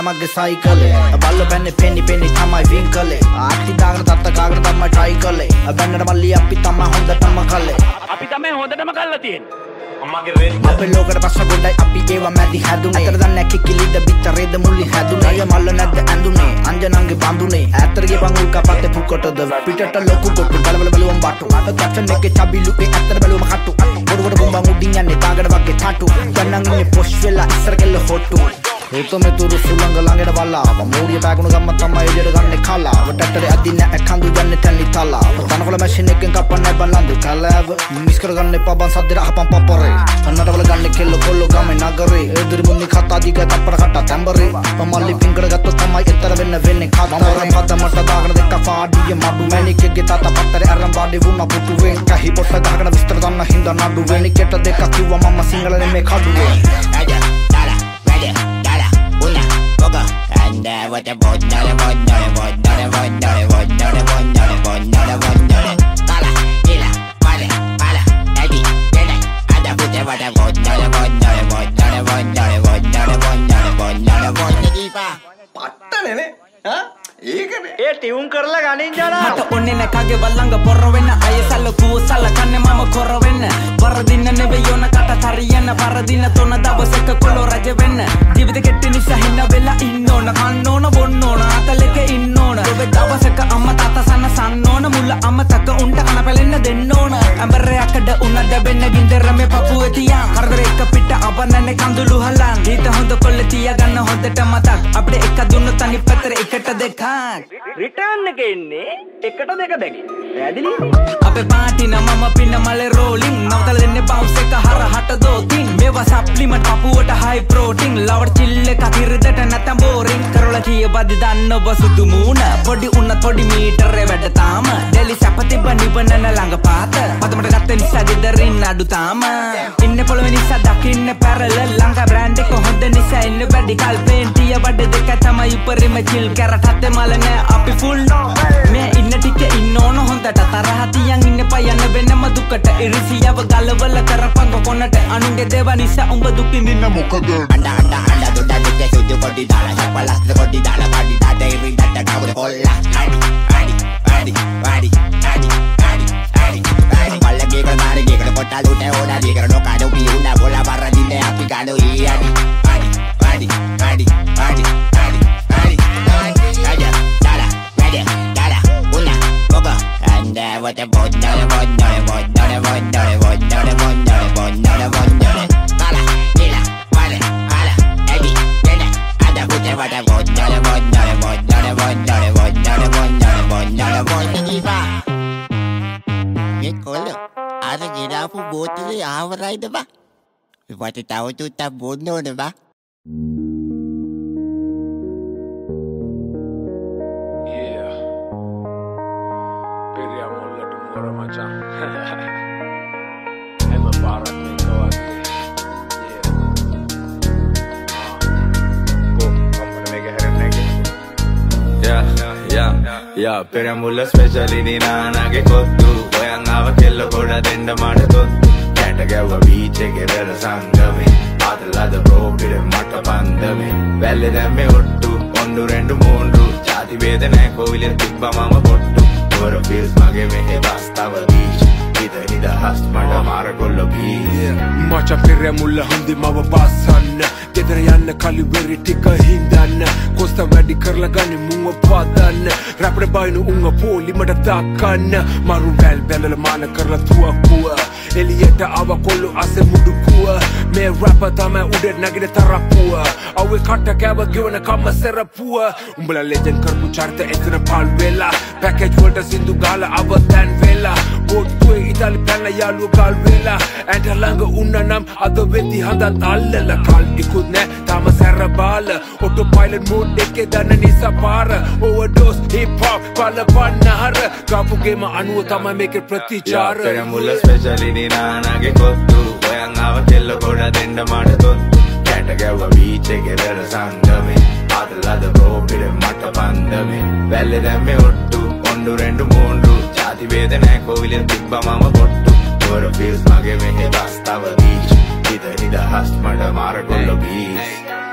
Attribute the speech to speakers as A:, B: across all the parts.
A: මගේ සයිකලේ බල්ල පැන්නේ පෙන්නි තමයි වින්කලේ ආටි දාගෙන තත්ත කාගෙන තමයි try කළේ බැන්නට මල්ලි අපි තමයි හොඳටම කළේ
B: අපි තමයි හොඳටම කළා තියෙන්නේ
A: අපේ ලෝකෙට පස්ස ගොඩයි අපි ඒව මැදි හැදුනේ අතර දන්නේ කිකිලිද බිත්තරේද මුල්ලි හැදුනේ අය මල්ල නැද්ද ඇඳුනේ අංජනංගේ බඳුනේ ඇතරගේ බංගුල් කපත්තේ පුකොටද පිටට ලොකු කොටු බලවල බලුවම් බටු අද කච්චන් එකේ චබිලුගේ ඇතර බැලුවම කටු බොරුවට බොම්බන් උඩින් යන්නේ තාගඩ වගේ ටටු දැන් ඉන්නේ පොෂ් වෙලා ඉස්සර කෙල්ල හොට්ටු හේතොමෙ තුරු සුලංග ළඟට බලාව මූරිය බෑගුණු ගම්ම තමයි එළියට ගන්නේ කලාව ටට්ටරේ අදින්න ඇකඳු යන්නේ තැන්නි තලාව තනකොළ මැෂින් එකෙන් කපන්නේ බලන්දු කලාව මිස් කරගන්න එපා බන් සද්දේ අහපන් පපරේ අන්නට වල ගන්නේ කෙල්ල කොල්ල ගමේ නගරේ එදිරි මුන්නි කතා දිග තප්පර කට තැඹරේ මල්ලි පිංගඩ ගත්තොත් තමයි එතර වෙන්නේ කතාවරේ පදමට දාගෙන දෙක පාඩිය මඩු මැනිකෙක්ගේ තාත පත්තරේ අරන් බාඩි වුණා පුටුවෙන් කහි පොට්ට ගහගෙන විස්තර දන්න හින්දා නඩු වෙනිකට දෙක කිව්වා මම සිංහල නෙමේ කඩුවේ
C: what a boy, not a boy, not a boy, not a boy, not a boy, not a boy, not a boy, not a boy, not a Kala, Kila, Pala, Pala, Eddie, Dede, Ada Pute, what a boy, not a boy, not a boy, not a boy, not a boy, not a boy, not a boy, not a boy, Nikipa.
D: පට්ටනේ ඈ ඒකනේ
B: ඒ tune කරලා ගනින් ජනා
E: මට ඔන්නේ නැකගේ වල්ලංග පොර වෙන්න අයසල්ල කුවසල්ල කන්නේ මම කොර වෙන්න වරදින්න නෙවෙයි යොන කට තරියන්න පරදින තොන දවසක කොළො රජ වෙන්න ජීවිත කෙටි නිසා හින්න වෙලා ඉන්න ඕන කන්න ඕන බොන්න ඕන අතලෙක ඉන්න ඕන ඔබ දවසක අම්මා තාත්තා සන්න ඕන මුල අම්මතක උන්ට කන පැලෙන්න දෙන්න ඕන ඇඹරයකඩ උනද වෙන්න ගින්දර මේ පපුවේ තියා කරදර එක පිට අවන්නන්නේ කඳුළු හලන් හිත හොඳ කොල්ල තියා ගන්න හොඳට මතක් අපේ එක දුන්නොත් අනිත් පැත්තට එකට දෙකක්
B: රිටර්න් එක එන්නේ එකට දෙක දෙක පැහැදිලි
E: අපේ පාටි නමම පින්න මලේ රෝලින් නවතල දෙන්නේ බවුන්ස් එක හරහට දෝතින් මේවා සප්ලිමන්ට් පපුවට හයි ප්‍රෝටීන් ලවර් චිල් එක කිරදට නැතම් බෝරින් කරලා කිය බදි දන්න ඔබ සුදු මූණ පොඩි උන්නත් පොඩි මීටරේ වැඩ තාම ඩෙලි සැපති බනිබනන ළඟ පාත පතමට ගත්ත නිසා ගෙදරින් අඩු තාම ඉන්නේ පොළොවේ නිසා දකින්න පැරල ළඟ බ්‍රෑන්ඩ් එක හොඳ නිසා ඉන්න වැඩි කල්පේන්ටිය බඩ දෙක තමයි උපරිම චිල් කැරට් හතේ මල නෑ අපි ෆුල් මේ ඉන්න ටික ඉන්න ඕන හොඳට තරහ තියන් ඉන්න පයන්න වෙනම දුකට ඉරිසියව ගලවල කරපන් කොනට අනුන්ගේ දේව නිසා උඹ දුක් විඳින්න මොකද
C: Anda දුඩ දුඩ සුදු කොඩි දාලා සපලස් කොඩි දාලා පාඩි දාඩේ රිඩට කවුද කොල්ලා ආඩි පල්ලගේ කරමාරි ගේකට කොටල් උට ඕනා දීකර නොකඩු පියුණා බෝලා වරදින්නේ අපි කඩු ඊයඩි ආඩි what a boy, not a boy, not a boy, not a boy, not a boy, not a boy, not a boy, not a boy, not a Kala, Kila, Pala, Pala, Eddie, Dede, Ada Pute, what a boy, not a boy, not a boy, not a boy, not a boy, not a boy, not a boy, not a boy, Nikipa. Ye kolo, ada kira aku botol ni awalai dah ba? Buat tahu tu tak bodoh dah ba?
F: Yeah, Peramulla specially Ninanage Kottu Goyangawa Kello Koda Denda Madakottu Catagawa beach Egera Sangame Adalada road Mata Pandame Valley Dame Uttu Ondu Rendu Mundu Chati Vedana Kovile Tibba Mama Pottu Gora Feels Mage Mehe Bastava beach Nida Hast Mada Marakolla beach
G: Macha Peramulla Hundi Mava Basanna ගෙදර යන්න කලි වෙරි ටික හින්දන්න කොස්ත වැඩි කරලා ගනි මුව පාදන්න Raptor බයිනු උංග පොලිමට දාකන්න මරු වැල් බැලල මාන කරලා තුවක්කුව එලියට ආව කොල්ලු අසෙ මුඩුකුව මේ රැප තමයි උඩ නැගින තරප්පුව අවේ කට කෑව ගෙවන කම්ම සෙරපුව උඹලා ලෙජන් කරපු චරිත එතන පල් වෙලා පැකේජ් වලට සින්දු ගාලා ආව දැන් වෙලා බොට්ටුවේ ඉතාලි පැනලා යාළුව ගල් වෙලා ඇන්ට ළඟ උන්න නම් අද වෙදි හඳත් අල්ලලා කල් ඉක්ු Tama Sarabala, autopilot mode, deke dana nisa para, overdose, hip hop, pala panahara, kapu game anu tama make it pratichara.
F: Peramulla specially Ninanage Kottu, Goyangawa Kello Koda Denda Madakottu, Catagawa beach Egera Sangame, Adalada road Mata Pandame, Valley Dame Uttu, Ondu Rendu Mundu, Chati Vedana Kovile Tibba Mama Pottu, Gora Feels Mage Mehe Bastava beach. Nida Hast Mada Marakolla beach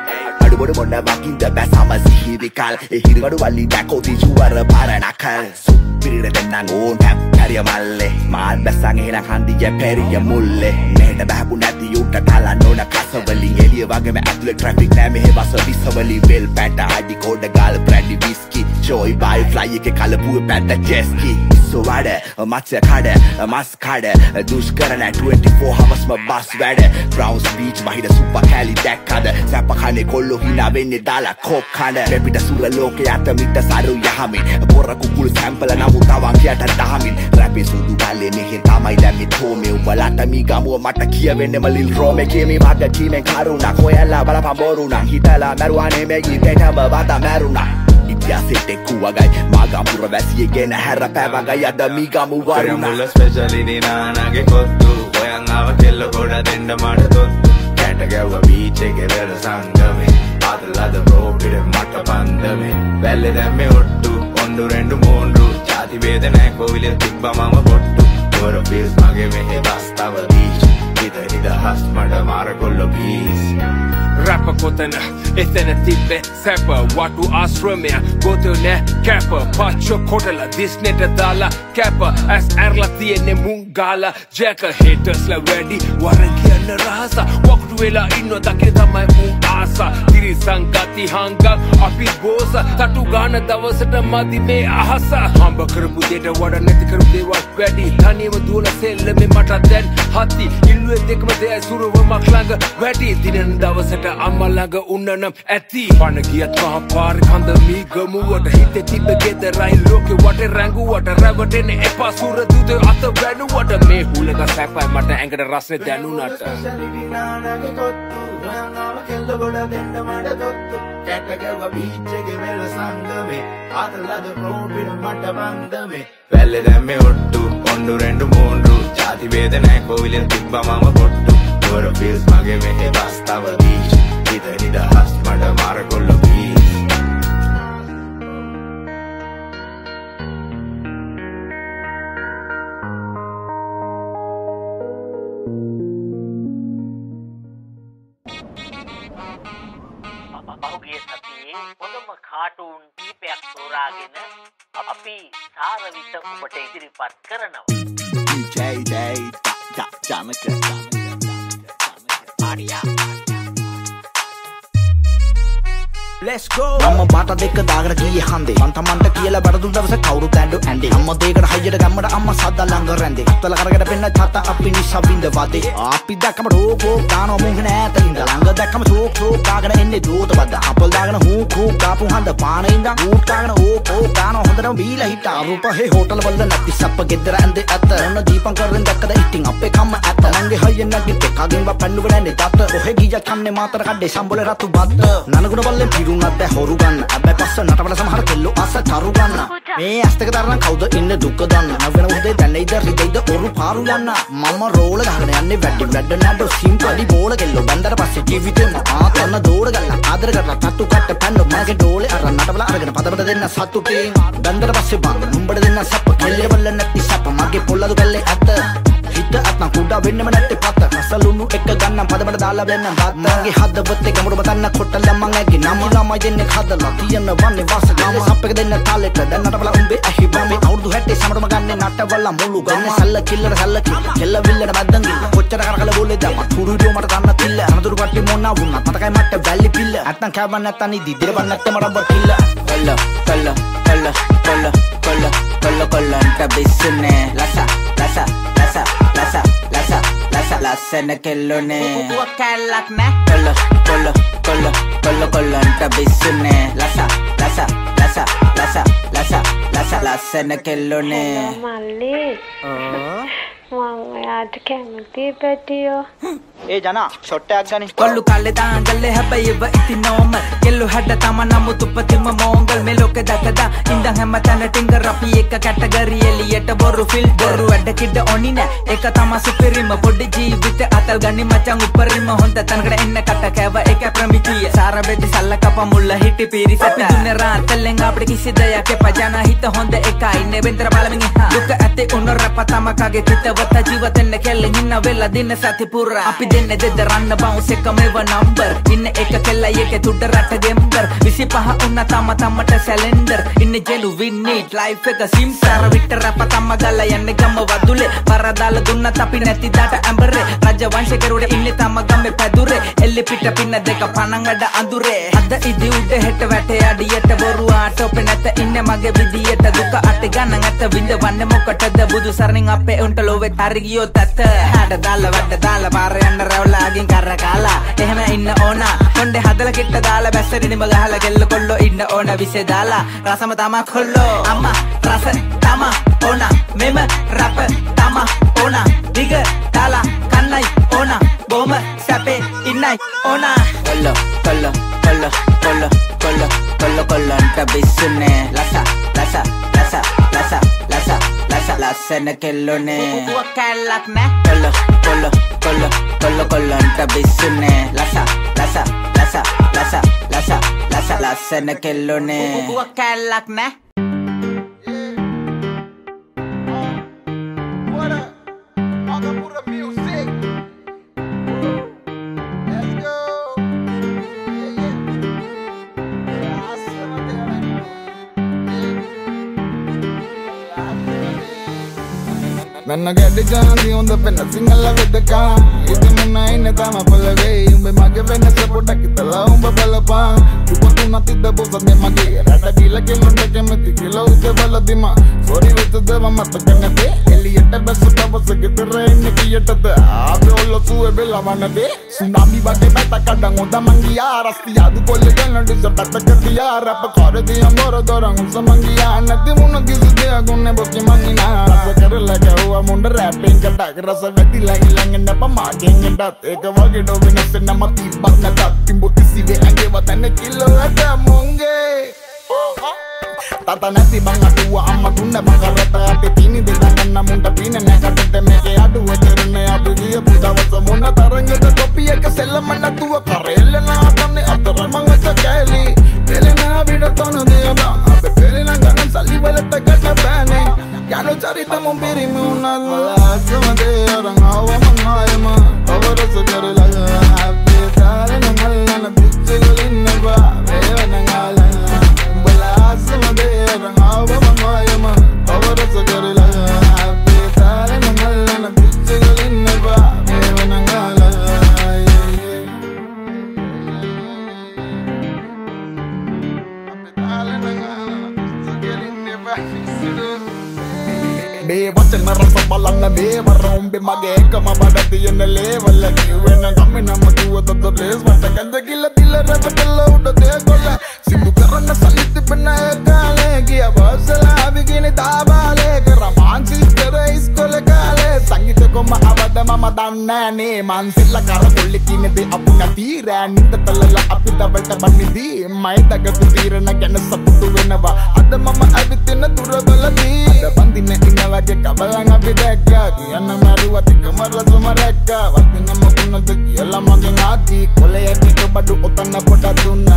A: බඩු මොන වකින්ද බැසම සිහිවිකල් හිරිවඩු වල්ලි backhoe තිජුවර පාරණකල් සුපිරිර දෙන්නන් ඕන් හැප් කරිය මල්ලේ මාල් බැසන් එහෙන කන්දිය පෙරිය මුල්ලේ මෙහෙට බහපු නැති උට කලන්න ඕන කසවලින් එළිය වගේම ඇතුලේ ට්‍රැෆික් නෑ මෙහෙ බස විසවලි වෙල් පැට අඩි කෝඩ ගාල් බ්‍රැඩි විස්කි ජෝයි බයි ෆ්ලයි එකේ කලපුව පැට ජෙස්කි so වඩ මත්ස්‍ය කඩ මස් කඩ දුෂ්කරන 24 hours ම බස් වැඩ බ්‍රවුන්ස් බීච් වහින සුපර් කැලි දැක්කද සැප කනේ කොල්ලෝ හිනා වෙන්නේ දාලා කෝක් කඩ මෙපිට සුර ලෝකේ අත මිට සරු යහමින් පොර කුකුල් සැම්පල නමු තවන් කියට දහමින් රැපි සුදු ගාලේ මෙහෙ තමයි දැම්මේ තෝමේ උඹලට මී ගමුව මට කියවෙන්නේම ලිල් රෝමේ කීමේ වාග කීමෙන් කරුණා කොයලා බලපන් බොරුණා හිතලා මරුවානේ මේ ගීතේටම බත මරුණා ඉතිහාසෙට කුවගයි මාගම්පුර වැසියේ ගෙන හැර පැවගයි අද මී ගමු වරුණා
F: මුල ස්පෙෂලි දිනානගේ කොත්තු ඔයන් ආව කෙල්ල ගොඩ දෙන්න මට තොත්තු කැට ගැව්ව බීච් එකේ වෙල සංගමේ ආදලද බ්‍රෝපිට මට පන්දමේ වැල්ලේ දැම්මේ ඔට්ටු ඔන්ඩු රෙන්ඩු මෝන්ඩු ජාති වේද නැහැ කොවිලේ තිබ්බ මම පොට්ටු තොර පීස් මගේ මෙහෙ දස්තව බීච් හිත හස් මඩ මාර කොල්ල පීස්
G: Rapper koten etene tippe säppa watu asrömiä gotone käppa pacho kotela disneta dala käppa as erla tienne mungala jacka haters la ready waran kiyanna rahasa waktu wela inno dakine tamai mun asa tiri sangati hanga api bosa tatu gana dawasata madi me ahasa hamba karapu deta wada neti karapu dewa වැඩි තනියම දුවන සෙල්ලමේ මට දැන් හති ඉල්ලුවේ දෙකම දෙය සුරව මක්ලඟ වැඩි දිනෙන් දවසට අම්මා ළඟ උන්නනම් ඇති පණ ගියත් මහ පාර කඳ මී ගමුවට හිතේ තිබ්බ ගෙදරයි ලෝකේ වටේ රැඟුවට රැවටෙන එපා සුර දුද අත වැනුවට මේ හුලක සැපයි මට ඇඟට රසෙ දැනුණට
F: වැල්ලේ දැම්මේ ඔට්ටු ඔන්ඩු රෙන්ඩු මෝන්ඩු ජාති වේද නැහැ කොවිලෙන් තිබ්බ මම පොට්ටු තොර පීස් මගේ මෙහෙ දස්තව බීච් හිත නිදහස් මට මාර කොල්ල පීස්
H: පහුගිය සතියේ හොඳම කාටූන් කීපයක් තෝරාගෙන අපි සාරවිත ඔබට ඉදිරිපත් කරනවා.
A: Let's go අම්ම බාට දෙක දාගෙන ගියේ හන්දේ මන් තමන්ට කියලා බඩදු දවස කවුරුත් ඇඬු ඇඬේ අම්ම දෙයකට හයියට ගම්මට අම්ම සද්දා ළඟ රැඳේ අත්තල කරගෙන පෙන්න තාත්තා අපි නිසා විඳ වදේ අපි දැක්කම රෝකෝ දානෝ මුංගන ඈතින්ද ළඟ දැක්කම සෝක් කාගෙන එන්නේ දෝත බද්ද අපල් දාගෙන හූ ගාපු හන්ද පාන ඉඳන් ඌට් කාගෙන ඕ දානෝ හොඳටම බීලා හිටා රූප හේ හෝටල් වල නැති සප්ප ගෙදර ඇඳේ ඇත ඔන්න දීපං කරෙන් දැක්කද ඉතින් අපේ කම්ම ඇත නංගේ හයියෙන් නැගිට කගෙන් වපන්නු ගන්නේ තාත්ත ඔහෙ ගියා කන්නේ මාතර කඩේ සම්බොල රතු බද්ද නනගුණ බල්ලේ පිරුණත් හොරු ගන්න අබ්බයි පස්ස නටවල සමහර කෙල්ලෝ අස කරු ගන්න මේ ඇස්තක දරන කවුද ඉන්නේ දුක දන්න නවන උදේ දැනෙයිද රිදෙයිද ඔරු පාරු ගන්න මම රෝල ගහගෙන යන්නේ වැඩි වැඩ නඩ සිම්පලි බෝල කෙල්ලෝ බන්දර පස්සේ ජීවිතේම ආතන දෝඩ ගන්න ආදර කරලා තට්ටු කට්ට පැන්න මගේ ඩෝලේ අර නටවල අරගෙන පදපද දෙන්න සතුටේ බන්දර පස්සේ බං නුඹට දෙන්න සප්ප කෙල්ලේ බල්ල නැති සප්ප මගේ පොල්ලදු කල්ලේ අත හිත අත්නම් කුඩා වෙන්නෙම නැත්තේ පත රසලුණු එක ගන්නම් පදපද දාලා වෙන්නම් දාත් මගේ හදවතේ ගමුඩ බතන්න කොට්ටල මං ඇගේ නම ළමයි දෙන්නේ හදලා තියන වන්නේ වාසගම අප්පක දෙන්න තාලෙට දැන් නටවල උඹේ ඇහි බම්බේ අවුරුදු 60 සමරම ගන්නේ නටවල මුළු ගන්න සල්ල කිල්ලර සල්ල කෙල්ල විල්ලට බද්දන් ගිල්ල කොච්චර කරකල බෝලේ දැම්ම තුරුඩියෝ මට ගන්න තිල්ල අනතුරු කට්ටි මොන්නා වුණා මතකයි මට වැලි පිල්ල නැත්තම් කෑවන් නැත්තම් ඉදි දිරපන් නැත්තම් මට කිල්ල කොල්ලන්ට බිස්සුනේ ලස්සන කෙල්ලෝනේ පුපුව කැල්ලක් නෑ කොල්ලන්ට බිස්සුනේ ලස්සන කෙල්ලෝනේ
I: මල්ලි මං ඔයාට කැමති පැටියෝ
A: ඒ ජනා ෂොට් එකක් ගනි
E: කොල්ලු කල්ලේ දාංගල්ලේ හැබැයිව ඉතින් නෝමල් කෙල්ලු හැඩ තම නමුත් උපතින්ම මෝංගල් මේ ලෝකේ දැකදා ඉඳන් හැම තැන ටින්ගර් අපි එක කැටගරි එලියට බොරු ෆිල් බොරු වැඩ කිඩ ඔනි නෑ ඒක තම සුපිරිම පොඩි ජීවිත අතල් ගනි මචං උපරිම හොඳ තැනකට එන්න කට කෑව ඒක ප්‍රමිතිය සාර බෙදි සල්ල කප මුල්ල හිටි පිරිසට දුන්න රාතලෙන් අපිට කිසි දෙයක් පජාන හිත හොඳ එකයි නෙවෙන්තර බලමින් දුක ඇතේ උන රප තම කගේ තිතවත ජීවිතෙන්න කෙල්ලෙන් ඉන්න හින වෙලා දින සති පුරා අපි දෙන්නේ දෙදරන්න බවුන්ස් එක මේව නම්බර් ඉන්න එක කෙල්ලයි එකේ තුඩ රට ගෙම්බර් 25 උන්න තමට සැලෙන්ඩර් ඉන්න ජෙලු වින්නීට් ලයිෆ් එක සිම්සාර විතර රැප තම ගල්ලා යන්නේ ගම වදුලේ පරදාල දුන්නත් අපි නැති දාට ඇඹරේ රජ වංශකරුඩ ඉන්නේ තම ගම්මේ පැදුරේ එල්ලි පිට පින්න දෙක පණන් වැඩ අඳුරේ අද ඉදි උඩ හෙට වැටේ අඩියට බොරු ආටෝපේ නැත ඉන්නේ මගේ විදියට දුක අට ගණන් ඇත විඳවන්නේ මොකටද බුදු සරණින් අපේ උන්ට ලෝවෙත් හරි ගියොත් ඇත හැඩ දාලා වැඩ දාලා පාර යන්න රැවලාගෙන් කර කාලා එහෙම ඉන්න ඕන කොණ්ඩේ හදලා කිට්ට දාලා බැස්සරි නිම ගහලා කෙල්ල කොල්ලෝ ඉන්න ඕන විසේ දාලා රසම තමා කොල්ලෝ අම්මා රස තමා ඕන මෙම රැප තමා ඕන දිග දාලා කන්නයි ඕන බොම සැපේ ඉන්නයි ඕන කොල්ලෝ කොල්ලෝ කොල්ලෝ කොල්ලෝ කොල්ලෝ කොල්ලෝ කොල්ලන්ට බිස්සුනේ ලසා ලසා ලසා ලසා ලසා ලසා ලසන කෙල්ලෝනේ පුපුව කැල්ලක් නෑ කොල්ලෝ කොල්ලෝ කොල්ලෝ කොල්ලෝ කොල්ලන්ට බිස්සුනේ ලසා ලසා ලසා ලසා ලසා ලසා ලසන කෙල්ලෝනේ පුපුව කැල්ලක් නෑ
J: Menna geddi jangi on the penna singala vedaka idu munna inne tama palave umbe mage venna sapota kitala umba balapa tupatu natidda bosande mage rada bila kelonde kemati kilo usse baladima sorry vetda matta kannate eliyetta basata basage tere inne kiyetta aabe ollo suwe bella vanade tsunami bage beta kadang oda mangiya rastiya du kolle ganandi sapata katiya rap kore di amora dorang samangiya nadi munna gisude agunne bokki mangina rasa karla ka munde rapping kadak rasa vedi lang napa magen ndat eka wage do vinase nama tibak natat timbo tisive ange watane kilo ada monge tata nati bang atua amma tunna bangarata ate tini didanna munda pina nakatete meke adu eterne abiye budawasa mona taranga da kopiya ka sellamanna tuwa karella na tanne atara manga sakeli pelena vidatona deba abe pelena ganan sali walata kata bane yano charita mumbiri muna lasama de orang hawa mangayama avara sagare laga happy tare namalla na biche golinna ba veva nangala lasama de orang hawa mangayama avara sagare laga happy tare namalla na biche golinna ba veva nangala be watching my rasa balana be marom be mage kama badati enne level ki when gamina matu to the place what ganda gilla dilla raballa uda de golla sindu karana salit bena kale giya basala bigini dabale karaman sister iskole kale sangita ko ma avada mama danna ne man silla kara kolli kine de apuna tira ninda talala apida velta bannidi mai dagatu tirana ganna sattu wenava ada mama abitina duragaladi ada bandine inawage kabalanga bidekka kiyanna maruwati kamara sumareka watina mokuna deki ella mage ngati koleyaki to badu otanna poda tunna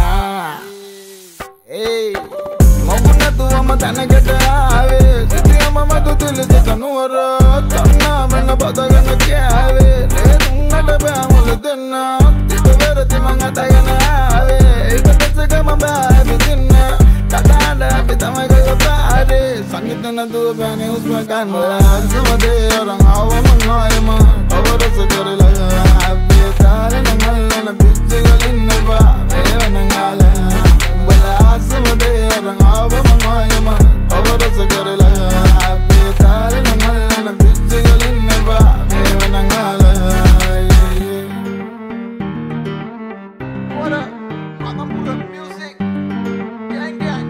J: hey mokuna tuwa madana gada ave sitiya mama to dilse kanuwara tanna menna badagana kyave le tunna dabe amul denna tiverati mangata yana ave ikatse kama ba bitinna kadanda bitamaga gotare sangitna du bane usme kanla samade orang hawa mangayama avara sagare laga happy tare namalla na biche golinna ba veva nangala bala samade orang hawa mangayama avara sagare laga happy tare namalla na biche golinna ba veva nangala what up Magamura music gang gang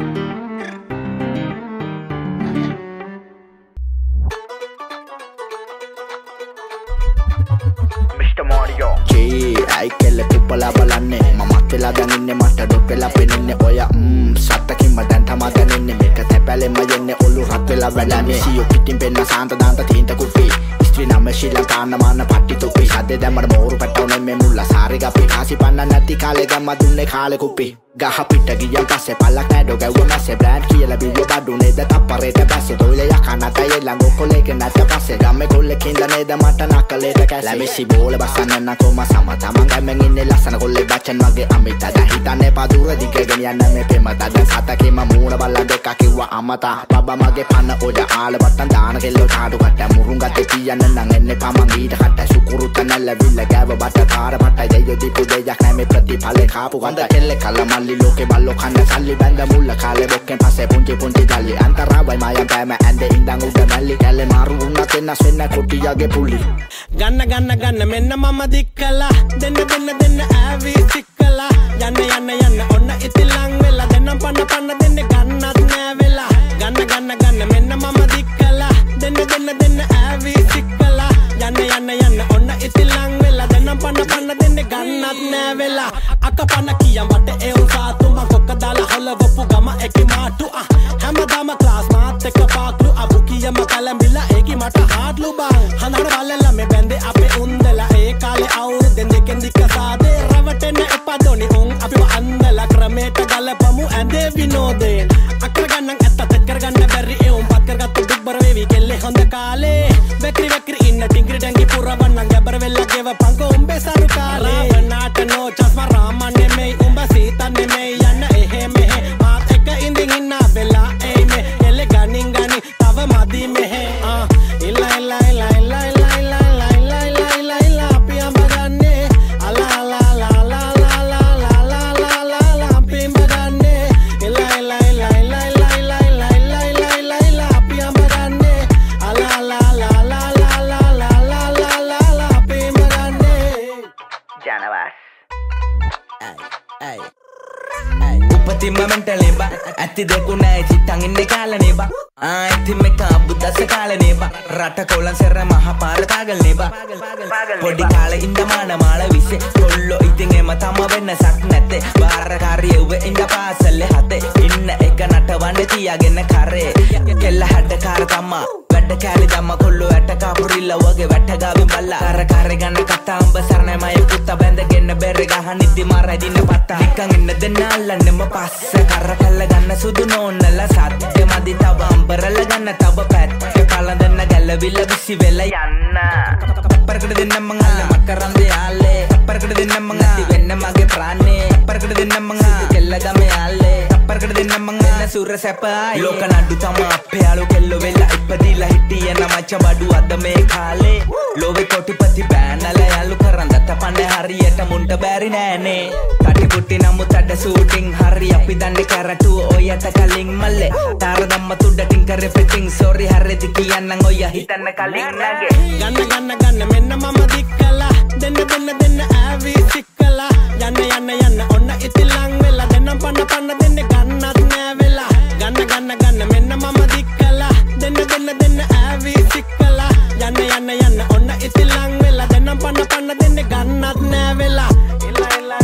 A: Mr. Mario ai kelle tuppala balanne mamat vela daninne mata dot vela peninne oya sattakin madan thama daninne meka thapalema yenne ollu rat vela velane siyo pitin penna santa danta thinta kuppi istri nama Sri Lanka namana patti tuppi sadde damar moru pattone me mulla sari gapi kasi panna nati kale gamma dunne kale kuppi ගහ පිට ගියන් පස්සේ පල්ලක් නෑඩෝ ගැව්ව මැස්සේ brand කියලා බිලිය බඩු නේද තප්පරේට බැස්සේ තොයිල යකනට යෙල්ලන් ගොකොලේක නැත්ත පස්සේ ගම්මේ කොල්ලෙකින්ද නේද මට නකලේට කැස්සේ ලැබෙසි බෝල බස්සන්න කොම සම තමන් ගම්මෙන් ඉන්නේ ලස්සන කොල්ලේ බච්චන් වගේ අමිත දැන් හිතන්නේ පදුර දිගගෙන යන්න මේ පෙමත දැන් සතකේම මූණ බල්ලා දෙක කිව්වා අමතා බබා මගේ පන්න ඔය ආල වට්ටන් දාන කෙල්ලෝ ටාඩු කට මුරුන් ගත්තේ පියන්න නම් එන්නේ පමන් ඊට කට සුකුරුත නැල්ලවිල්ල ගෑව බට කාර මට දෙයෝ දීපු දෙයක් නැ මේ ප්‍රතිඵලේ කාපු ගඳ කෙල්ලේ කලමල්ලි ලෝකේ බල්ලෝ කන්න සල්ලි බැඳ මුල්ල කාලේ බොක්කෙන් පස්සේ පුංචි පුංචි ජල්ලි අන්තරාවයි මායම් පෑම ඇඳේ ඉඳන් උඩ මැල්ලි කැලේ මාරු වුණත් එන්නස් වෙන්න කොටියගේ පුලි
K: ගන්න මෙන්න මම දික්කලා දෙන්න ඈවි සික්කලා යන්න ඔන්න ඉතිලං වෙලා දෙන්නම් පන්න දෙන්න ගන්නත් නෑ වෙලා ගන්න මෙන්න මම දික්කලා දෙන්න ඈවි සික්කලා යන්න ඔන්න ඉතිලං වෙලා දෙන්නම් පන්න දෙන්න ගන්නත් නෑ වෙලා අකපන්න කියම් වට ඒ උසාතු මං කොක්ක දාලා හොලවපු ගම එකි මාටු හැමදාම ක්ලාස් මාත් එක්ක පාක්ලු අබු කියම කලඹිලා ඒකි මට හාඩ්ලු බං හඳන බලලා මේ බැන්දේ අපේ උන්දලා ඒ කාලේ අවුරුද්දෙන් දෙකෙන් දික්ක සාදේ රවටෙන්න එපා දොනි උන් අපිව අන්දලා ක්‍රමයට ගලපමු ඇඳේ විනෝදයෙන් අක්කර ගන්නන් ඇත්ත තෙත් කරගන්න බැරි ඒ උන් පත් කරගත්තු දුක්බර වේවි කෙල්ලේ හොඳ කාලේ වෙක්‍රි ඉන්න ටිංග්‍රි ඩැංගි පුරවන්නන් ගැබර වෙල්ලා ගෙව පංකෝ උඹේ සරු කාලේ වනාට නෝ චස්ම රාමන් නෙමෙයි උඹ සීතන් නෙමෙයි යන්න එහෙ මෙහෙ මාත් එක ඉඳින් ඉන්න වෙලා එයි මේ කෙල්ලේ ගනින් තව මදි මෙහෙ ඉල්ලා අපි අඹ ගන්නේ අලා අපි අඹ ගන්නේ ඉල්ලා අපි අඹ ගන්නේ අලා අපි අඹ ගන්නේ
B: ජනවාස්
E: උපතින්ම මෙන්ටලේ බා ඇති දෙකු නෑ චිත්තන් ඉන්නේ කාලනේ බා ඉතින් මේක බුද්දස්ස කාලනේ බා රට කොලන් සෙර මහ පාර කාගල්නේ බා පොඩි කාලේ ඉඳ මාල විසේ කොල්ලෝ ඉතින් එම තම වෙන්නසක් නැත්තේ බාරකාරිය උව ඉඳ පාසලේ හතේ ඉන්න එක නටවන්නේ තියාගෙන කරේ කෙල්ල හැඩ කාර තමා වැඩ කැලි දම්ම කොල්ලෝ ඇට කාපුරිල්ල වගේ වැට ගාවින් බල්ලා කර ගන්න කතා උඹ සරණයි මය පුත්ත බැඳගෙන බෙරේ ගහන ඉදි මාරදින්න පත්තා නිකන් ඉන්න දෙන්න අල්ලන්නෙම පස්ස කර කල්ල ගන්න සුදු නෝන්නලා සත්‍ය මදි තව අම්බරල ගන්න තව පැත්ත කලඳන්න ගැලවිල්ල විසි වෙලා යන්න පරකට දෙන්න මං අල්ල මකරන්දේ ආලේ පරකට දෙන්න මං ඇති වෙන්න මගේ ප්‍රාණේ පරකට දෙන්න මං කෙල්ල ගමේ ආලේ පරකට දෙන්න මං වෙන්න සුර සැපයි ලෝක නඩු තම අපේ යාළු කෙල්ලෝ වෙලා ඉපදිලා හිටිය නම් මච බඩු අද මේ කාලේ ලෝවේ කොටිපති බෑනල යාළු කරන් දත පන්නේ හරියට මුන්ට බැරි නෑනේ කටි පුටි නමුත් අඩ සූටින් හරි අපි දන්නේ කරටුව ඔයට කලින් මල්ලේ තාර දම්ම තුඩටින් කරේ පිටින් සෝරි හරිද කියන්නම් ඔය හිතන්න කලින් නැගේ
K: ගන්න මෙන්න මම දික්කලා දෙන්න ඈවි සික්කලා යන්න ඔන්න ඉතිලං වෙලා දෙන්නම් පන්න දෙන්න ගන්නත් නෑ වෙලා ගන්න මෙන්න මම දික්කලා දෙන්න ඈවි සික්කලා යන්න ඔන්න ඉතිලං වෙලා දෙන්නම් පන්න දෙන්න ගන්නත් නෑ වෙලා ඉල්ලා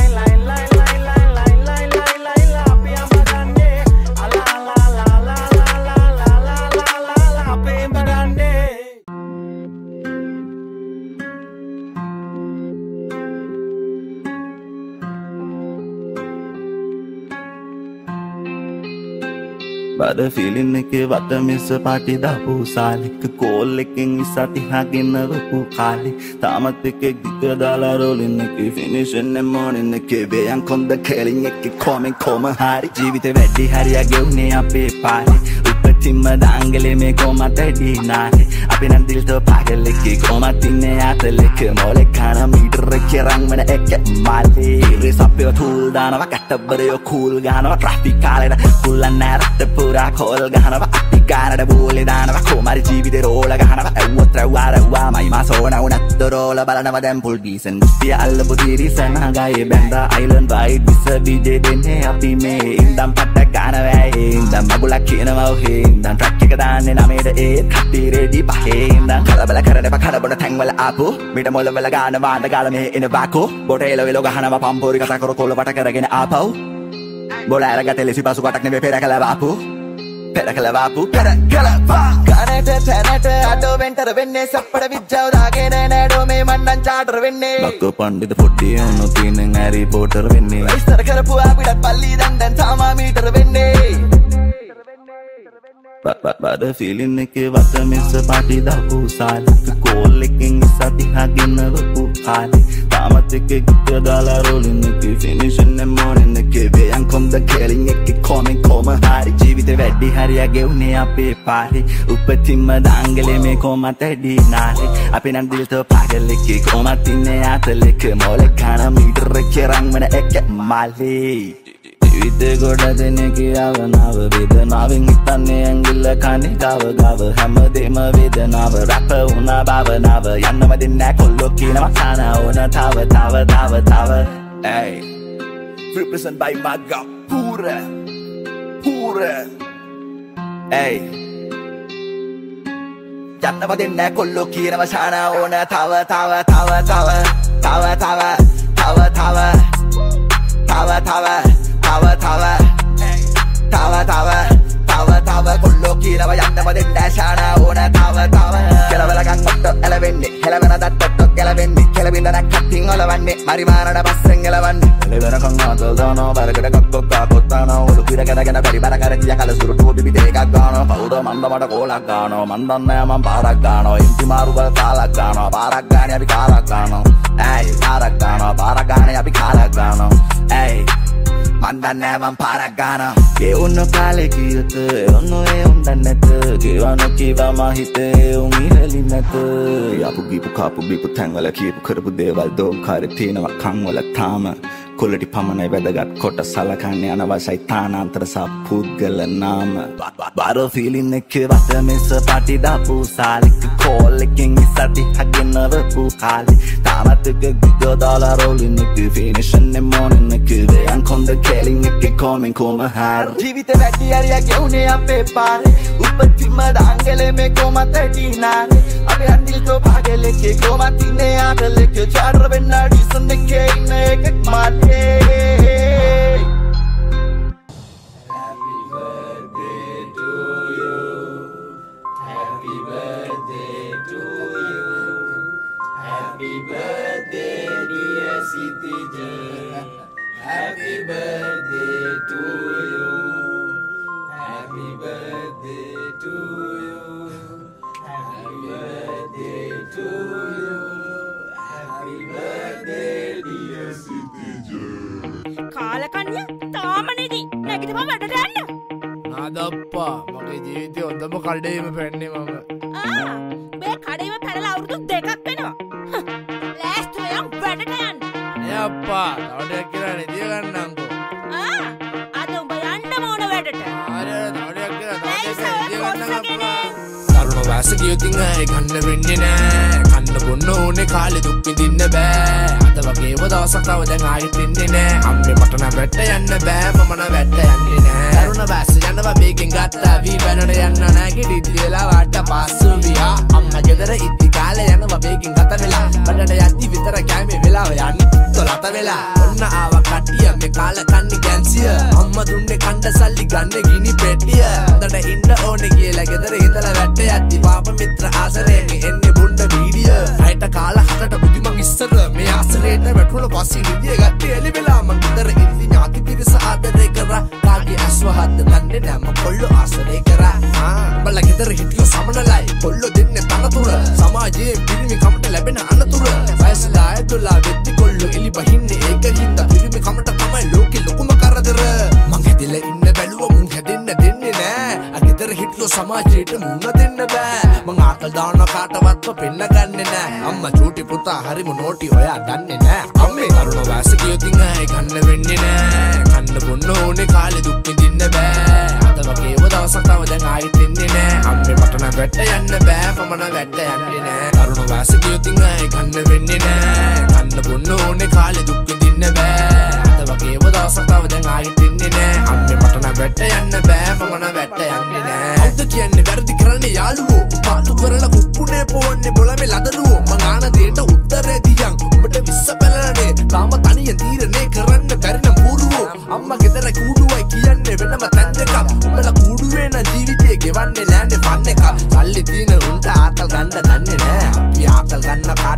K: අපි අඹ ගන්නේ අලා අපි අඹ ගන්නේ
L: බඩ ෆිලින් එකේ වත මිස පාටි දාපු සාලික කෝල් එකෙන් ඉස්සතිහාගෙන රොපු කාලේ තාමත් එකේ ගිග දාලා රෝලින් එකේ ෆිනිෂ් එන්න මොනින් එකේ බයන් කොන්ද කෙලින් එකේ කොම හරි ජීවිතේ වැඩි හරිය ගෙවුනේ අපේ පාරේ උපතින්ම දාංගලේ මේ කොමත් ඇඩි නානේ අපි නම් දිල් තෝ පාගල් එකේ කොමත් ඉන්නේ ආතලෙක මොලේ කන මීටර කෙරන් මන එක මාලේ රේස් අපේ ටූල් දානවා කට්ටබරයෝ කූල් ගහනවා ට්‍රැෆික් කාලේට පුල්ලන් නැරත් පුරා කෝල් ගහනවා අපි ගානට බෝලේ දානවා කොමාරි ජීවිතේ රෝල ගහනවා ඇව්වත් රව්වා මයි මාසෝන උනත් රෝල බලනවා දැන් පුල් ගීසන් පිය අල්ලපු තිරිසන ගායේ බැඳා අයිලන්ඩ් වයිඩ් විස බීජේ දෙන්නේ අපි මේ ඉඳන් පට්ට ගන්නවයි ඉඳන් මගුලක් කියනවා ඔහේ ඉඳන් ට්‍රැක් එක දාන්නේ නමේට ඒ කට්ටි රෙඩි පහේ ඉඳන් කලබල කරන බකඩ බොන තැන් වල ආපු මිට මොළ වල ගාන වාද ගාලා මේ එන බාකෝ බොටේල වෙලෝ ගහනවා පම්පෝරි කතා කර කොල්ල වට කරගෙන ආපව් බොල අරගත්තේ ලෙසි පසු කටක් නෙවෙයි පෙර කළා බාපු පෙර කළ වාපු පෙර කළපා ගණට තැනට අඩෝ වෙන්ටර වෙන්නේ සප්පඩ විද්‍යාව දාගෙන නෑඩෝ මේ මණ්ඩන් චාටර් වෙන්නේ ලක්ක පණ්ඩිත පොඩ්ඩිය උණු තියනෙන් ඇරි පෝටර් වෙන්නේ විස්තර කරපු අපිටත් පල්ලි දැන් තාමා මීටර වෙන්නේ බඩ ෆීලින් එකේ වත මිස පාටි දාපු සාලක කෝල් එකෙන් ඉස්සති හගෙන වපු කාලේ තාමත් එකේ ගිට දාලා රෝලින් එකේ ෆිනිෂන් එක මොනින් එකේ වේයන් කොම් ද කෙලින් එකේ කොමෙන් කොම හරි ජීවිතේ වැඩි හරියගේ උනේ අපේ පාරේ උපතින්ම දාංගලේ මේ කොමත් ඇඩි නාලේ අපි නම් දිල්ත පාගල් එකේ කොමත් ඉන්නේ ආතලෙක මොලේ කන මීටර එකේ රංගන එක මාලේ ජීවිතේ ගොඩ දෙනෙක් යවනව වේදනාවෙන් හිතන්නේ ඇඟිල්ල කනේ ගව ගව හැමදේම වේදනාව රැප වුණා භවනාව යන්නම දෙන්නේ කොල්ලෝ කියනවා සාන ඕන තව hey represent by Maga pura hey යන්නම දෙන්නේ කොල්ලෝ කියනවා සාන ඕන තව කොල්ලෝ කියනවා යන්නම දෙන්නේ ශාන ඕන තව කෙලවලකන් ඔට්ටෝ එලවෙන්නේ හෙලවෙන දත්තොට්ටෝ කෙලවෙන්නේ කෙලවින්දනක් කටින් ඔලවන්නේ මරිමානට පස්සෙන් එලවන්නේ එලවෙනකන් ආතල් දානවා බරකට කක්කොක් කාකොත්තානවා ඔලු පිරකටගෙන බැරි බර කරතිය කල සුරුටුව පිපිට එකක් ගන්නවා පවුද මන්ද මට කෝලක් ගන්නවා මන් දන්නේ මම පාරක් ගන්නවා එම්ටි මාරු බල කාලක් ගන්නවා පාරක් ගානේ අපි කාලක් ගන්නවා ඇයි පාරක් ගන්නවා පාරක් ගානේ අපි කාලක් ගන්නවා ඇයි මන්දන්නේ මම පාරක් ගන්නවා ඒ උන්න කාලේ කීයත ඔන්න ඒ උන් දන්නේත ගෙවන කීවම හිතේ උන් ඉහලින් නැත යපු ගීපු කාපු බීපු තැන්වල කියපු කරපු දේවල් දෝංකාරේ තියෙනවා කන් වල තාම කොලටි පමණයි වැදගත් කොට සලකන්නේ අනවශ්‍යයි තානාන්තර සප්පුද්ගල නාම බාර ෆීලින් එකේ වට මෙස පාටි දාපු සාලික කෝල් එකෙන් ඉස්සති හගෙන වපු කාලේ තාමත් එක ගිග දාලා රෝලින් එකේ ෆිනිෂන් එක මොනින් එකේ වේයන් කොන්ද කෙලින් එකේ කොමෙන් කොම හාර ජීවිතේ වැඩි හරියගේ උනේ අපේ පාරේ උපතිම දාංගලේ මේ කොමත් ඇටිනානේ අපි අන්තිල්තෝ පාගලෙකේ කොමත් ඉන්නේ ආතලෙකේ චාටර් වෙන්න ඩිසන් එකේ ඉන්නේ එකක් මාත්
M: කාලකන්‍ය තාමනේදී නැගිටපන් වැඩට යන්න.
N: නාදප්පා මගේ ජීවිතේ හොඳම කඩේම පැන්නේ මම.
M: මේ කඩේම පැනලා අවුරුදු 2ක් වෙනවා. ලෑස්ති වෙලා වැඩට යන්න.
N: නේ අප්පා තවඩයක් කියලා නෙදිය ගන්නම්කෝ.
M: අද උඹ යන්න ඕන වැඩට.
N: තවඩයක් කියලා නෙදිය ගන්නම් අප්පා. තරුණ වාස කියොතින් ආයේ ගන්න වෙන්නේ නෑ. කන්න බොන්න ඕනේ කාලේ දුක් විඳින්න බෑ. අද වගේම දවසක් තව දැන් ආයෙත් ඉන්නේ නෑ. අම්මේ මට නම් වැට යන්න බෑ මම නම් වැට යන්නේ නෑ. තරුණ වාස යනවා වේගෙන් ගත්තා වී බැනට යන්න නෑ ගෙඩි වෙලා වාට පාස්සු වියා. අම්මා ගෙදර ඉද්දි කාලේ යනවා වේගෙන් ගත වෙලා. බඩට යද්දි විතර කැමේ වෙලාව යන්නේ තොලත වෙලා. ඔන්න ආවා කට්ටිය මේ කාල කන්නේ කැන්සිය. අම්මා දුන්නේ කණ්ඩ සල්ලි ගන්න ගිනි පෙට්ටිය. හොඳට ඉන්න ඕනේ කියලා ගෙදර ඉඳලා වැට යද්දි පාප මිත්‍ර ආසරයෙන් එන්නේ බොණ්ඩ වීඩියෝ. අයිට කාලා හතට බුදි මං ඉස්සර මේ ආසරේට වැටුණ පස්සේ විදිය ගත්තේ එලි වෙලා මං ගෙදර ඉඳි ඥාති පිරිස ආදරේ කරා. කාගේ අස්වහද්ද දන්නේ නෑ මං කොල්ලෝ ආසරේ කරා. බල ගෙදර හිටියෝ සමනලයි කොල්ලෝ දෙන්නේ තනතුර. සමාජයේ පිරිමි කමට ලැබෙන අනතුර. වයසලා ඇතුළා වෙද්දි කොල්ලෝ එලි බහින්නේ ඒකින්ද පිරිමි කමට තමයි ලෝකේ ලොකුම කරදර. මං හැදිලා ඉන්න බැලුවා මුන් හැදෙන්න දෙන්නේ නෑ. අගෙදර හිටියෝ සමාජයට මුණ දෙන්න බෑ. මං ආකල් දාන කාටවත්ව පෙන්න ගන්නෙ නෑ. අම්මා චූටි පුතා හරිම නෝටි ඔයා දන්නේ නෑ. අම්මේ තරුණ වාස කියොතින් ආයේ ගන්න වෙන්නේ නෑ. කන්න බොන්න ඕනේ කාලේ දුක් විඳින්න බෑ. අද වගේම දවසක් තව දැන් ආයෙත් ඉන්නේ නෑ. අම්මේ මට නම් වැට යන්න බෑ මම නම් වැට යන්නේ නෑ. තරුණ වාස කියොතින් ආයේ ගන්න වෙන්නේ නෑ. කන්න බොන්න ඕනේ කාලේ දුක් විඳින්න බෑ. අද වගේම දවසක් තව දැන් ආයෙත් ඉන්නේ නෑ. අම්මේ මට නම් වැට යන්න බෑ මම නම් වැට යන්නේ නෑ. අවුද කියන්නේ වැරදි කරන්නේ යාළුවෝ. පාතු කරලා කුප්පුනේ පොවන්නේ බොලමේ ලදරුවෝ. මං ආන දෙයට උත්තරේ දියන් උඹට විශ්ස බැලනනේ. තාම තනියෙන් තීරණේ කරන්න බැරි නම් පුරුවෝ. අම්මා ගෙදර කූඩුවයි කියන්නේ වෙනම තැන් දෙකක්. උඹලා කූඩුවේ නම් ජීවිතේ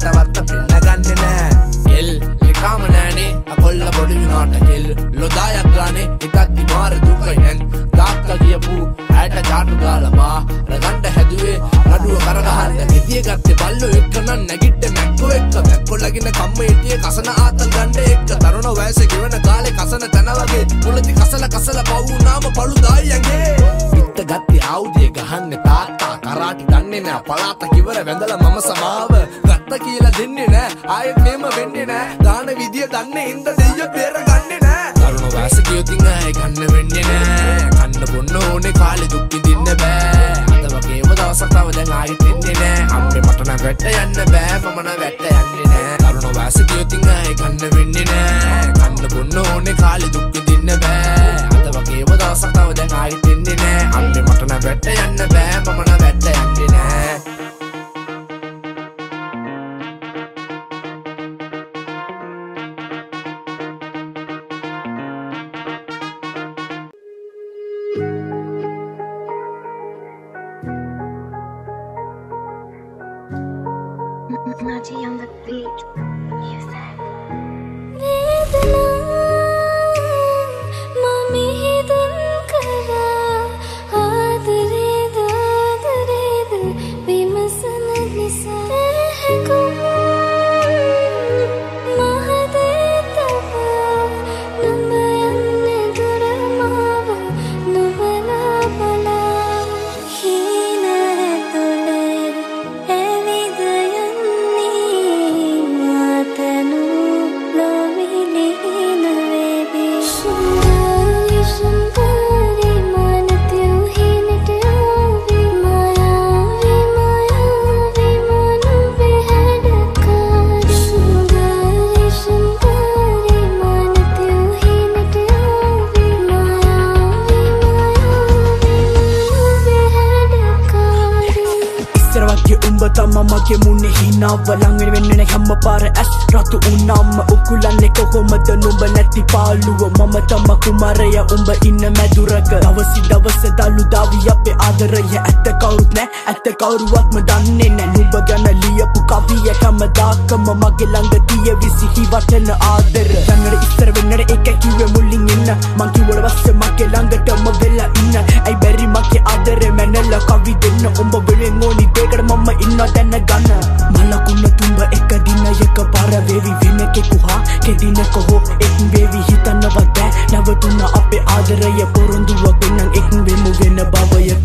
N: කාටවත් පෙන්නගන්නේ නෑ කෙල් ඒකාම නෑනේ අකොල්ල බොඩි විනාට කෙල් ලොදායක් ගානේ එකක් දිමාර දුකයි නැන් තාත්තා කියපු ඇයට චාටු ගාලා බා රගන්න හැදුවේ නඩුව කරගහන්න ගෙතිය ගත්තේ බල්ලෝ එක්ක නන් නැගිට මැක්කෝ එක්ක මැක්කොල්ලගෙන කම්ම හිටියේ කසන ආතල් ගන්න එක්ක තරුණ වයසේ ගෙවන කාලේ කසන තන වගේ මුලති කසල පව් වුණාම පළු දායයන්ගේ පිට ගත්තේ ආයුධය ගහන්නේ තාත්තා කරාටි දන්නේ නෑ පලාත කිවර වැඳලා මම සමාව ගත්ත කියලා දෙන්නේ නෑ ආයෙත් මේම වෙන්නේ නෑ දාන විදිය දන්නේ හින්ද දෙයියෝ බේරගන්නේ නෑ තරුණ වයසේ කියොතින් ආයෙ ගන්න වෙන්නේ නෑ කන්න බොන්න ඕනේ කාලේ දුක් විඳින්න බෑ අද වගේම දවසක් තව දැන් ආයෙත් එන්නේ නෑ අම්මේ මට නම් වැට යන්න බෑ මම නම් වැට යන්නේ නෑ තරුණ වයසේ කියොතින් ආයෙ ගන්න වෙන්නේ නෑ කන්න බොන්න ඕනේ කාලේ දුක් විඳින්න බෑ අද වගේම දවසක් තව දැන් ආයෙත් එන්නේ නෑ අම්මේ මට නම් වැට යන්න බෑ මම නම් වැට යන්නේ නෑ
O: Naji on the beat. Music. Mami dun kara aadre daadre bimasan nisa ko mahade tava namayanne duramawa nubala bala hina tole evidayan
E: මගේ මුන්නේ හිනාව ළඟ වෙන්නේ නැහැ හැම පාර ඇස් රතු උනාම උකුලන්නේ කොහොමද නුඹ නැති පාළුව මම තම කුමාරයා උඹ ඉන්න මැදුරක දවසි දවස දලු දාවි අපේ ආදරය ඇත්ත කවුරුත් නෑ ඇත්ත කවුරුවත්ම දන්නේ නෑ නුඹ ගැන ලියපු කවිය හැමදාකම මගේ ළඟ තිය විසිහි වටන ආදර යන්නට ඉස්සර වෙන්නට ඒක කිව්වේ මුලින් ඉන්න මං කිව්වට පස්සේ මගේ ළඟටම වෙලා ඉන්න ඇයි බැරි මගේ ආදරේ මැනලා කවි දෙන්න උඹ වෙලෙන් ඕනි දෙකට මම ඉන්න දැන ගන්න මලකුණ තුඹ එක දින එක පාර වේවි විනකෙකු හා කෙදින කොහො එක් වේවි හිතන්නවත් බෑ නැවතුන අපේ ආදරය පොරොන්දුවක් වෙනම් එක් වෙමු වෙන භවයක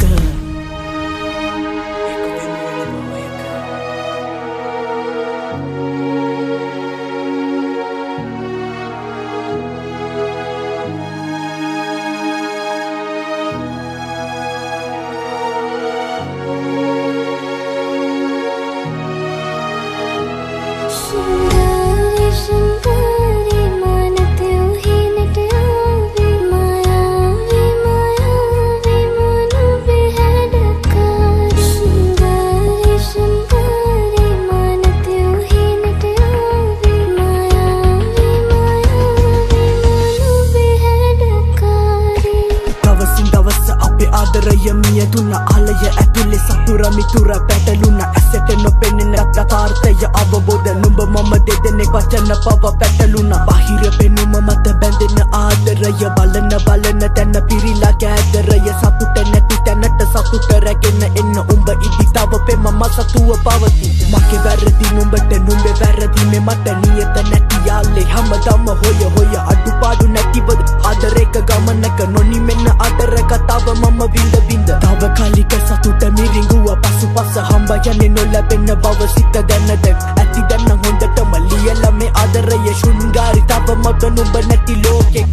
E: තුන ආලය ඇතුලේ සතුර මිතුර පැටලුණ ඇසට නොපෙනෙන රතාර්ථය අවබෝධ නුඹ මම දෙදෙනෙක් වචන පව පැටලුණ බාහිර පෙනුම මත බැඳෙන ආදරය බලන බලන තැන පිරිලා කෑදරය සතුට නැති තැනට සතුට රැගෙන එන්න උඹ ඉදි තව පෙම සතුව පවති මගේ වැරදි නුඹට නුඹේ වැරදි මේ මට නියත නැති යාලේ හැමදාම හොය හොය අඩුපාඩු නැතිවද ආදරයක ගමනක නොනිමෙන්න ආදර කතාව මම විඳ විඳ තව කලික සතුට මිරිඟුව පසුපස හම්බ යන්නේ නොලැබෙන බව සිත දැන දැන් ඇති දැන් හොඳටම ලියලා මේ ආදරය ශුන්ගාරි තව මත නුඹ නැති ලෝකෙක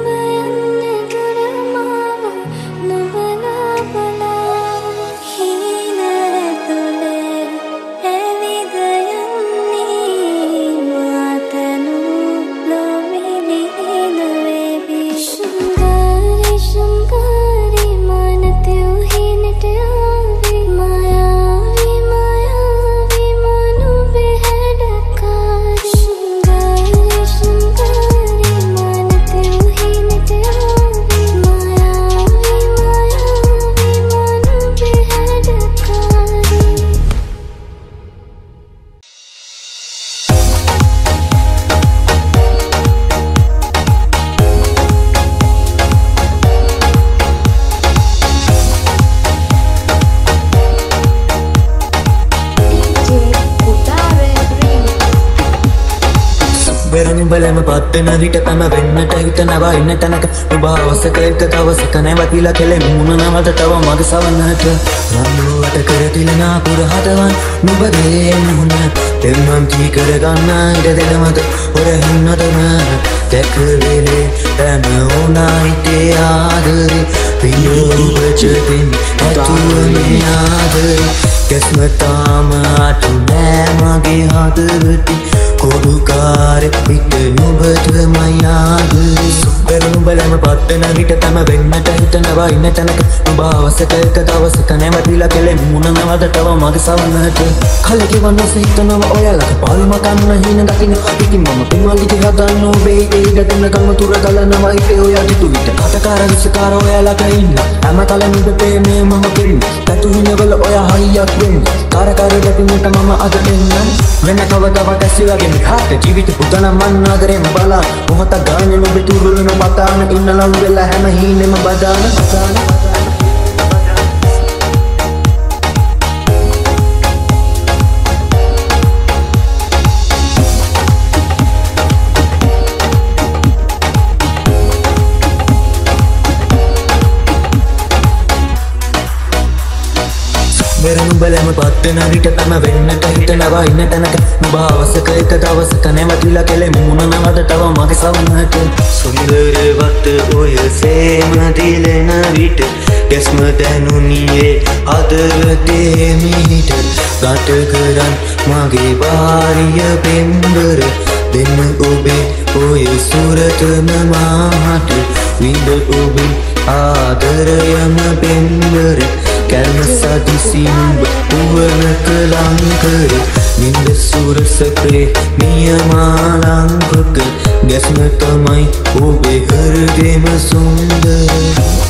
O: He
P: සුබෙරනු බලම පත්තන විට තම වෙන්නට හිතනවා ඉන්න තැනක නුඹ අවසක එක දවසක නැවතිලා කෙලෙ මුණ නමත තව මග සවන්නට රන්නුවට කරතිලනා පුරහතවන් නුඹගේ මුහුණ දෙම්මම් කී කරගන්න ඉඩ දෙනමත හොරහින්නටම දැකවෙලේ තැම ඕනායිතේ ආදරේ පියෝබචතින් ඇතුවනේ ආදරේ කැස්මතාම අටු නෑ මගේ හදවති කොඩුකාරෙ පිට නුඹටමයි ආදරේ සුබෙරනු බලම පත්තන විට තම වෙන්නට හිතනවා ඉන්න තැනක නුඹ අවසක එක දවසක නැවතිලා කෙලෙ මුණ නවද තව මගේ සවන්නට කලකිවන්න සිතනවා ඔයාලට පාල්ම කන්න හින දකින්න ඉතින් මම පින්වල්ලිගේ හදන්න ඔබේ ඉඩ දෙන්න කම තුර ගලනවා ඉතේ ඔයා දිතු විට කටකාර විසකාර ඔයාලට ඉන්න හැම කලම ඉබේ මේ මම පිරිමි තතු හිනවල ඔයා හයියක් වෙන්න කාරකාර ගැටුමට මම අද දෙන්න වෙන කවදාවත් ඇසිවාගේ මිහාට ජීවිත පුතන මන් ආදරෙන් බලා මොහොතක් ගානේ නුඹ තුරුලන පතාන ඉන්න ලම් වෙලා හැම හීනෙම බදාන වෙරනු බලම පත්තන විට තම වෙන්නට හිතනවා ඉන්න තැනක නුඹ අවසක එක දවසක නැවතිලා කෙලෙ මුණ නවද තව මගේ සවන්නට සුන්දරවත් ඔය සේම දිලෙන විට ගැස්ම දැනුනියේ හදවතේ මිහිට ගට කරන් මගේ වාරිය පෙම්බර දෙන්න ඔබේ ඔය සුරතම මාහට විඳ ඔබේ ආදරයම පෙම්බර කැල්ම සදිසිම්බ පුවනක ලංකර නින්ද සුරසකේ නියමාලංකක ගැස්ම තමයි ඔබේ හෘදෙම සුන්දර